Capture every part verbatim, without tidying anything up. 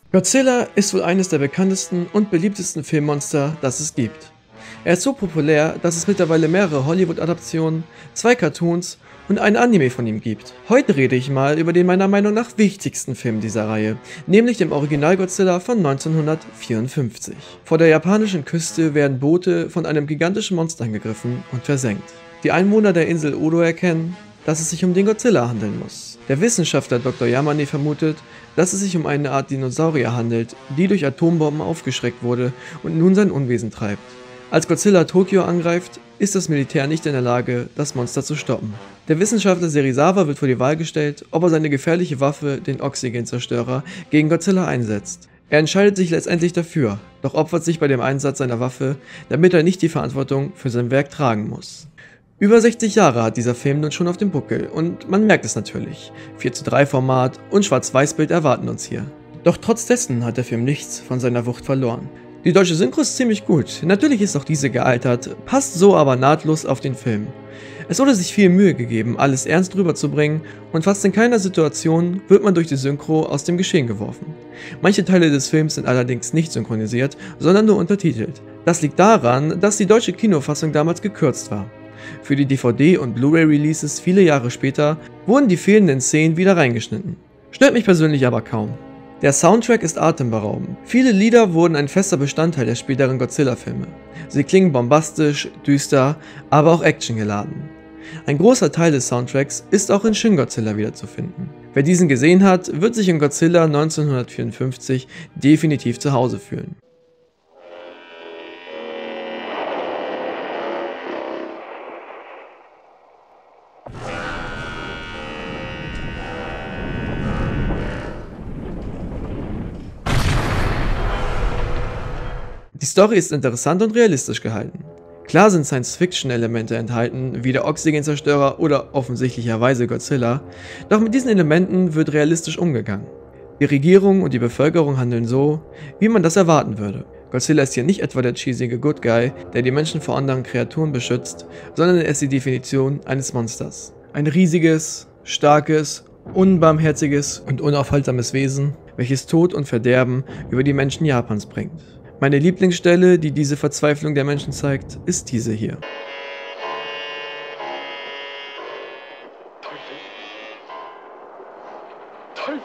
Godzilla ist wohl eines der bekanntesten und beliebtesten Filmmonster, das es gibt. Er ist so populär, dass es mittlerweile mehrere Hollywood-Adaptionen, zwei Cartoons und ein Anime von ihm gibt. Heute rede ich mal über den meiner Meinung nach wichtigsten Film dieser Reihe, nämlich dem Original Godzilla von neunzehnhundertvierundfünfzig. Vor der japanischen Küste werden Boote von einem gigantischen Monster angegriffen und versenkt. Die Einwohner der Insel Odo erkennen, dass es sich um den Godzilla handeln muss. Der Wissenschaftler Doktor Yamane vermutet, dass es sich um eine Art Dinosaurier handelt, die durch Atombomben aufgeschreckt wurde und nun sein Unwesen treibt. Als Godzilla Tokio angreift, ist das Militär nicht in der Lage, das Monster zu stoppen. Der Wissenschaftler Serizawa wird vor die Wahl gestellt, ob er seine gefährliche Waffe, den Oxygen-Zerstörer, gegen Godzilla einsetzt. Er entscheidet sich letztendlich dafür, doch opfert sich bei dem Einsatz seiner Waffe, damit er nicht die Verantwortung für sein Werk tragen muss. Über sechzig Jahre hat dieser Film nun schon auf dem Buckel und man merkt es natürlich. vier zu drei Format und Schwarz-Weiß-Bild erwarten uns hier. Doch trotz dessen hat der Film nichts von seiner Wucht verloren. Die deutsche Synchro ist ziemlich gut, natürlich ist auch diese gealtert, passt so aber nahtlos auf den Film. Es wurde sich viel Mühe gegeben, alles ernst rüberzubringen und fast in keiner Situation wird man durch die Synchro aus dem Geschehen geworfen. Manche Teile des Films sind allerdings nicht synchronisiert, sondern nur untertitelt. Das liegt daran, dass die deutsche Kinofassung damals gekürzt war. Für die D V D- und Blu-ray-Releases viele Jahre später wurden die fehlenden Szenen wieder reingeschnitten. Stört mich persönlich aber kaum. Der Soundtrack ist atemberaubend. Viele Lieder wurden ein fester Bestandteil der späteren Godzilla-Filme. Sie klingen bombastisch, düster, aber auch actiongeladen. Ein großer Teil des Soundtracks ist auch in Shin Godzilla wiederzufinden. Wer diesen gesehen hat, wird sich in Godzilla neunzehnhundertvierundfünfzig definitiv zu Hause fühlen. Die Story ist interessant und realistisch gehalten. Klar sind Science-Fiction-Elemente enthalten, wie der Oxygen-Zerstörer oder offensichtlicherweise Godzilla, doch mit diesen Elementen wird realistisch umgegangen. Die Regierung und die Bevölkerung handeln so, wie man das erwarten würde. Godzilla ist hier nicht etwa der cheesige Good Guy, der die Menschen vor anderen Kreaturen beschützt, sondern er ist die Definition eines Monsters. Ein riesiges, starkes, unbarmherziges und unaufhaltsames Wesen, welches Tod und Verderben über die Menschen Japans bringt. Meine Lieblingsstelle, die diese Verzweiflung der Menschen zeigt, ist diese hier. Teufel! Teufel!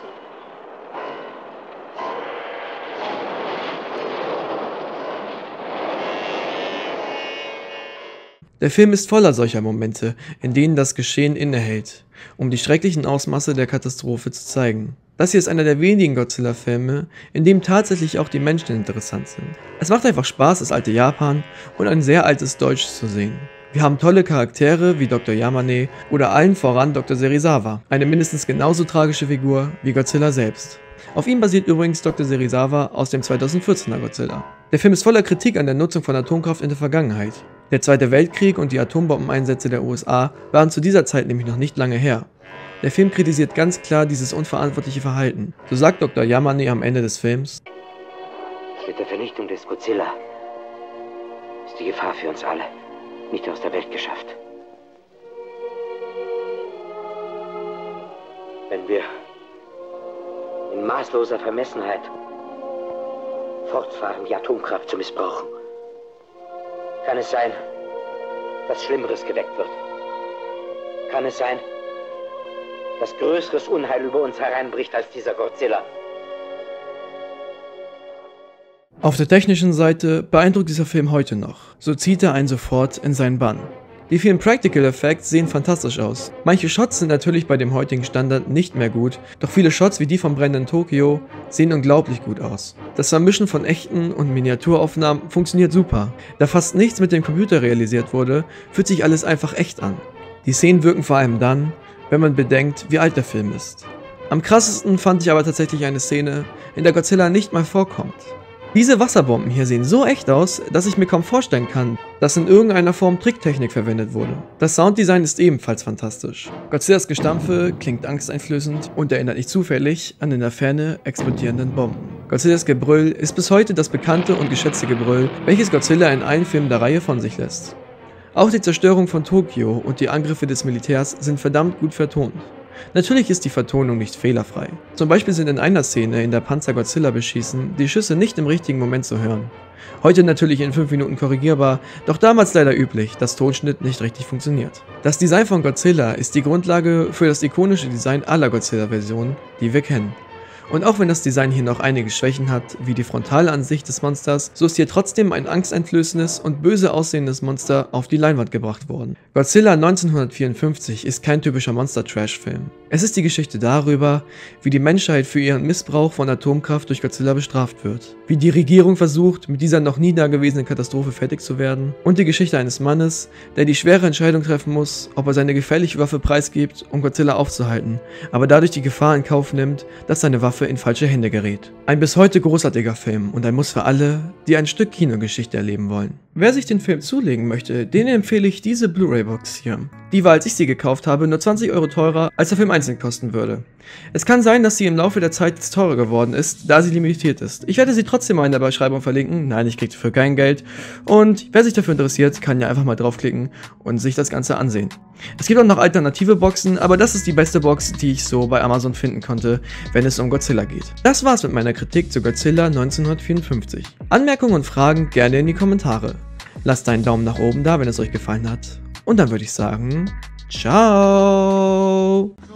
Der Film ist voller solcher Momente, in denen das Geschehen innehält, um die schrecklichen Ausmaße der Katastrophe zu zeigen. Das hier ist einer der wenigen Godzilla-Filme, in dem tatsächlich auch die Menschen interessant sind. Es macht einfach Spaß, das alte Japan und ein sehr altes Deutsch zu sehen. Wir haben tolle Charaktere wie Doktor Yamane oder allen voran Doktor Serizawa, eine mindestens genauso tragische Figur wie Godzilla selbst. Auf ihm basiert übrigens Doktor Serizawa aus dem zweitausendvierzehner Godzilla. Der Film ist voller Kritik an der Nutzung von Atomkraft in der Vergangenheit. Der Zweite Weltkrieg und die Atombombeneinsätze der U S A waren zu dieser Zeit nämlich noch nicht lange her. Der Film kritisiert ganz klar dieses unverantwortliche Verhalten. So sagt Doktor Yamane am Ende des Films: Mit der Vernichtung des Godzilla ist die Gefahr für uns alle nicht aus der Welt geschafft. Wenn wir in maßloser Vermessenheit fortfahren, die Atomkraft zu missbrauchen, kann es sein, dass Schlimmeres geweckt wird. Kann es sein, dass größeres Unheil über uns hereinbricht als dieser Godzilla. Auf der technischen Seite beeindruckt dieser Film heute noch. So zieht er einen sofort in seinen Bann. Die vielen Practical Effects sehen fantastisch aus. Manche Shots sind natürlich bei dem heutigen Standard nicht mehr gut, doch viele Shots wie die vom brennenden Tokio sehen unglaublich gut aus. Das Vermischen von echten und Miniaturaufnahmen funktioniert super. Da fast nichts mit dem Computer realisiert wurde, fühlt sich alles einfach echt an. Die Szenen wirken vor allem dann, wenn man bedenkt, wie alt der Film ist. Am krassesten fand ich aber tatsächlich eine Szene, in der Godzilla nicht mal vorkommt. Diese Wasserbomben hier sehen so echt aus, dass ich mir kaum vorstellen kann, dass in irgendeiner Form Tricktechnik verwendet wurde. Das Sounddesign ist ebenfalls fantastisch. Godzillas Gestampfe klingt angsteinflößend und erinnert nicht zufällig an in der Ferne explodierenden Bomben. Godzillas Gebrüll ist bis heute das bekannte und geschätzte Gebrüll, welches Godzilla in allen Filmen der Reihe von sich lässt. Auch die Zerstörung von Tokio und die Angriffe des Militärs sind verdammt gut vertont. Natürlich ist die Vertonung nicht fehlerfrei. Zum Beispiel sind in einer Szene, in der Panzer Godzilla beschießen, die Schüsse nicht im richtigen Moment zu hören. Heute natürlich in fünf Minuten korrigierbar, doch damals leider üblich, dass Tonschnitt nicht richtig funktioniert. Das Design von Godzilla ist die Grundlage für das ikonische Design aller Godzilla-Versionen, die wir kennen. Und auch wenn das Design hier noch einige Schwächen hat, wie die Frontalansicht des Monsters, so ist hier trotzdem ein angsteinflößendes und böse aussehendes Monster auf die Leinwand gebracht worden. Godzilla neunzehnhundertvierundfünfzig ist kein typischer Monster-Trash-Film. Es ist die Geschichte darüber, wie die Menschheit für ihren Missbrauch von Atomkraft durch Godzilla bestraft wird, wie die Regierung versucht, mit dieser noch nie dagewesenen Katastrophe fertig zu werden, und die Geschichte eines Mannes, der die schwere Entscheidung treffen muss, ob er seine gefährliche Waffe preisgibt, um Godzilla aufzuhalten, aber dadurch die Gefahr in Kauf nimmt, dass seine Waffe in falsche Hände gerät. Ein bis heute großartiger Film und ein Muss für alle, die ein Stück Kinogeschichte erleben wollen. Wer sich den Film zulegen möchte, den empfehle ich diese Blu-ray-Box hier. Die war, als ich sie gekauft habe, nur zwanzig Euro teurer, als der Film einzeln kosten würde. Es kann sein, dass sie im Laufe der Zeit jetzt teurer geworden ist, da sie limitiert ist. Ich werde sie trotzdem mal in der Beschreibung verlinken. Nein, ich kriege dafür kein Geld. Und wer sich dafür interessiert, kann ja einfach mal draufklicken und sich das Ganze ansehen. Es gibt auch noch alternative Boxen, aber das ist die beste Box, die ich so bei Amazon finden konnte, wenn es um Godzilla geht. Das war's mit meiner Kritik zu Godzilla neunzehnhundertvierundfünfzig. Anmerkungen und Fragen gerne in die Kommentare. Lasst einen Daumen nach oben da, wenn es euch gefallen hat. Und dann würde ich sagen, ciao!